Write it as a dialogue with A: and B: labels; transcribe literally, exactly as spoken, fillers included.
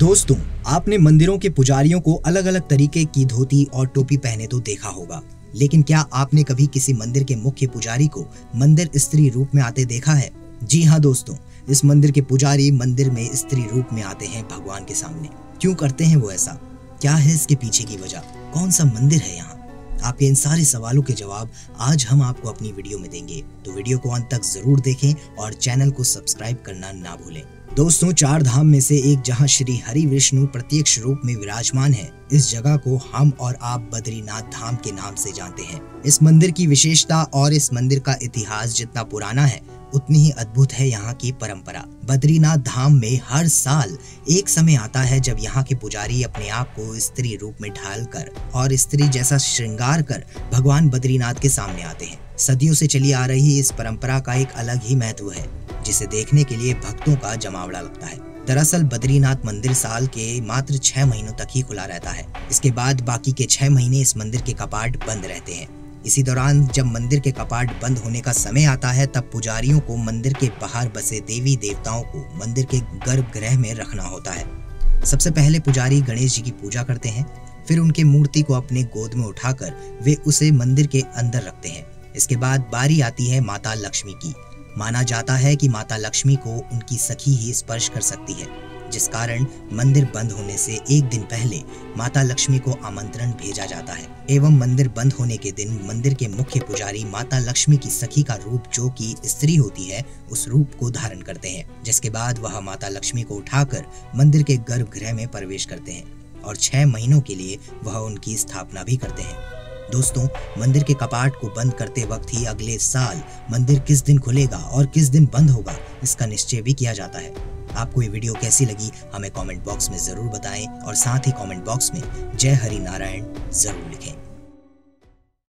A: दोस्तों, आपने मंदिरों के पुजारियों को अलग अलग तरीके की धोती और टोपी पहने तो देखा होगा, लेकिन क्या आपने कभी किसी मंदिर के मुख्य पुजारी को मंदिर स्त्री रूप में आते देखा है? जी हाँ दोस्तों, इस मंदिर के पुजारी मंदिर में स्त्री रूप में आते हैं भगवान के सामने। क्यों करते हैं वो ऐसा? क्या है इसके पीछे की वजह? कौन सा मंदिर है यहाँ? आपके इन सारे सवालों के जवाब आज हम आपको अपनी वीडियो में देंगे, तो वीडियो को अंत तक जरूर देखें और चैनल को सब्सक्राइब करना ना भूलें। दोस्तों, चार धाम में से एक जहां श्री हरि विष्णु प्रत्यक्ष रूप में विराजमान है, इस जगह को हम और आप बद्रीनाथ धाम के नाम से जानते हैं। इस मंदिर की विशेषता और इस मंदिर का इतिहास जितना पुराना है, उतनी ही अद्भुत है यहाँ की परंपरा। बद्रीनाथ धाम में हर साल एक समय आता है जब यहाँ के पुजारी अपने आप को स्त्री रूप में ढालकर और स्त्री जैसा श्रृंगार कर भगवान बद्रीनाथ के सामने आते हैं। सदियों से चली आ रही इस परंपरा का एक अलग ही महत्व है, जिसे देखने के लिए भक्तों का जमावड़ा लगता है। दरअसल बद्रीनाथ मंदिर साल के मात्र छह महीनों तक ही खुला रहता है। इसके बाद बाकी के छह महीने इस मंदिर के कपाट बंद रहते हैं। इसी दौरान जब मंदिर के कपाट बंद होने का समय आता है, तब पुजारियों को मंदिर के बाहर बसे देवी देवताओं को मंदिर के गर्भगृह में रखना होता है। सबसे पहले पुजारी गणेश जी की पूजा करते हैं, फिर उनकी मूर्ति को अपने गोद में उठाकर वे उसे मंदिर के अंदर रखते हैं। इसके बाद बारी आती है माता लक्ष्मी की। माना जाता है कि माता लक्ष्मी को उनकी सखी ही स्पर्श कर सकती है, जिस कारण मंदिर बंद होने से एक दिन पहले माता लक्ष्मी को आमंत्रण भेजा जाता है एवं मंदिर बंद होने के दिन मंदिर के मुख्य पुजारी माता लक्ष्मी की सखी का रूप, जो कि स्त्री होती है, उस रूप को धारण करते हैं, जिसके बाद वह माता लक्ष्मी को उठाकर मंदिर के गर्भगृह में प्रवेश करते हैं और छह महीनों के लिए वह उनकी स्थापना भी करते हैं। दोस्तों, मंदिर के कपाट को बंद करते वक्त ही अगले साल मंदिर किस दिन खुलेगा और किस दिन बंद होगा, इसका निश्चय भी किया जाता है। आपको ये वीडियो कैसी लगी हमें कमेंट बॉक्स में जरूर बताएं और साथ ही कमेंट बॉक्स में जय हरि नारायण जरूर लिखें।